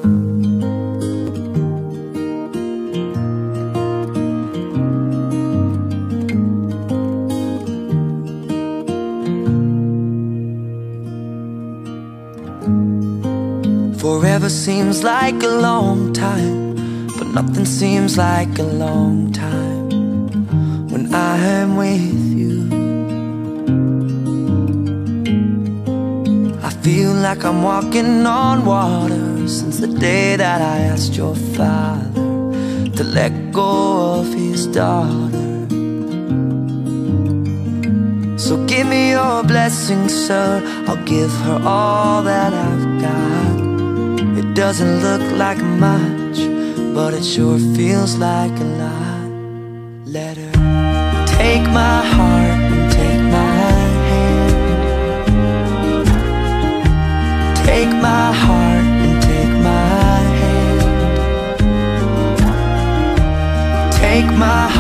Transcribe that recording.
Forever seems like a long time, but nothing seems like a long time when I'm with you. I feel like I'm walking on water since the day that I asked your father to let go of his daughter. So give me your blessing, sir, I'll give her all that I've got. It doesn't look like much, but it sure feels like a lot. Let her take my heart and take my hand. Take my heart and take my hand. Take my